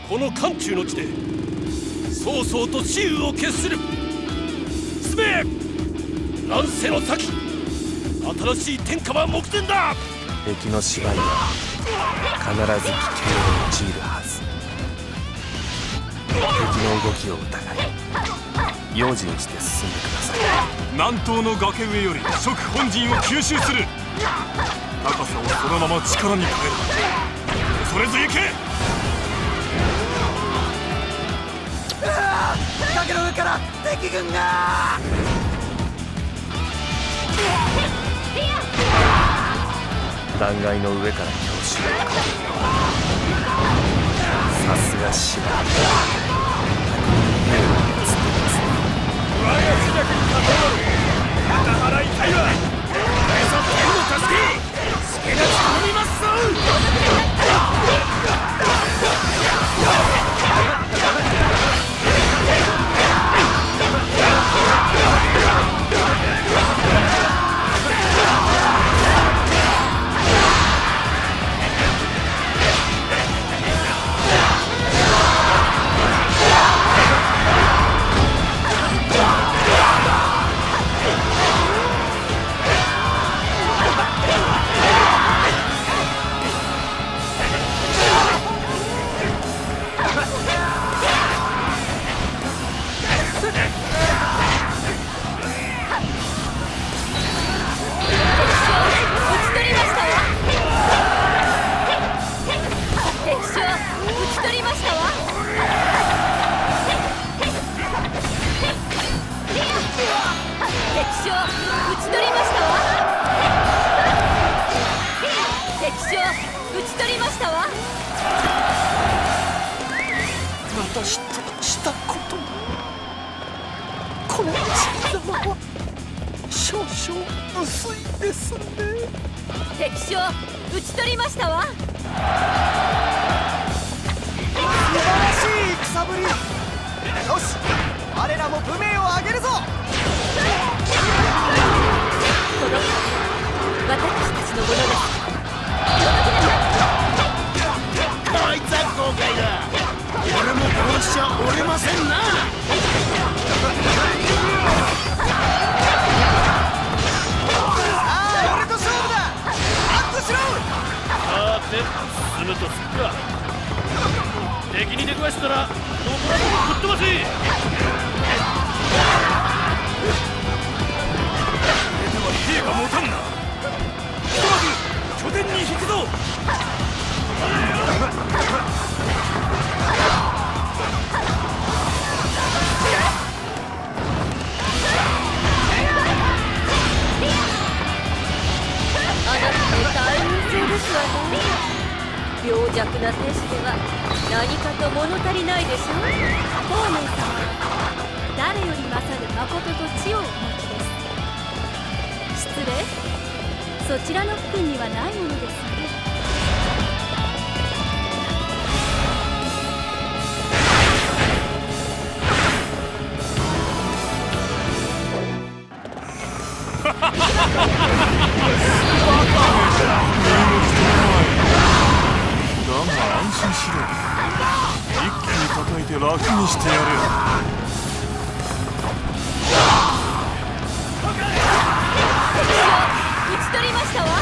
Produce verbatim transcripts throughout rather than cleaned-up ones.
この漢中の地で曹操と雌雄を決する。進め乱世の先、新しい天下は目前だ。 敵の芝居は必ず危険を用いるはず。敵の動きを疑い用心して進んでください。 南東の崖上より蜀本陣を吸収する。高さをそのまま力に変える。恐れず行け。 崖の上から敵軍が。 断崖の上から強襲をかける。さすが芝居。兵を操っていますね。 我が知略に勝てる中原痛いわ。大佐天の助け助けが頼みますぞ。 私としたことも、この血玉は少々薄いですね。 敵将討ち取りましたわ。 素晴らしい戦ぶり。よし、我らも武名を挙げるぞ。 この私たちのものです。 こいつは豪快だ。俺もこうしちゃ折れませんな。さあ俺と勝負だ。アップしろ。 さて進むとすっか。敵に出くわしたら残らずぶっ飛ばせ。兵が持たんな。ひとまず拠点に引くぞ。 あなたの大人性ですわね。病弱な手しては何かと物足りないでしょう。孔明様は誰より勝る誠と知をお持ちです。失礼、そちらの服にはないものですね。 だが安心しろ。一気に叩いて楽にしてやる。 討ち取りましたわ。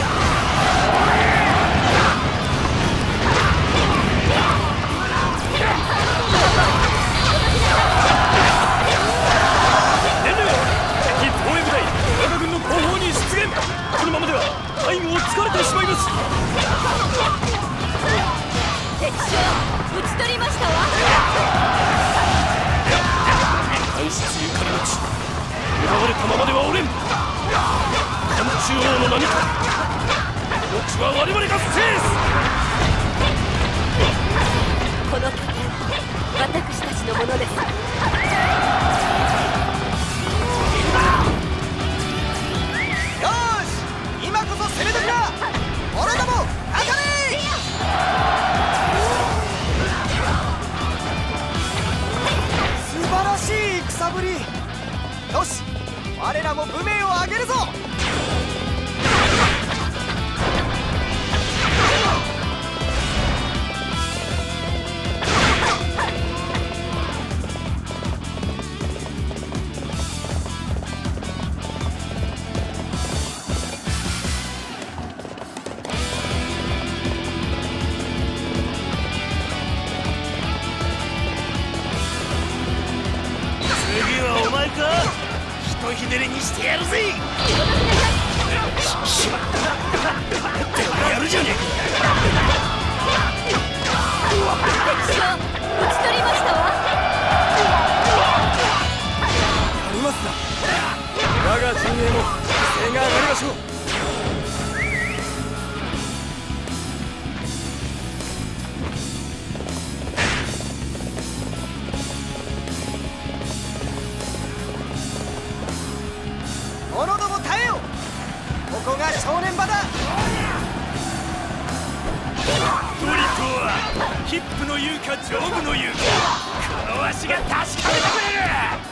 敵防衛部隊我が軍の後方に出現。このままでは背後を突かれてしまいます。 敵将討ち取りましたわ。 暗室ゆかりの地、奪われたままではおれん。漢中王の名にか命は我々が制す。 この拠点私たちのものです。 よし、今こそ攻め時だ。俺ども当たれ。素晴らしい戦ぶり。よし、我らも武名を挙げるぞ。 か。ひとひねりにしてやるぜ。しまったでもやるじゃねえか。 敵将討ち取りましたわ。 やりますな。我が陣営も犠牲が上がりましょう。者ども耐えよ。ここが正念場だ。 ドリトはヒップの言うか上部の言うか、このわしが確かめてくれる。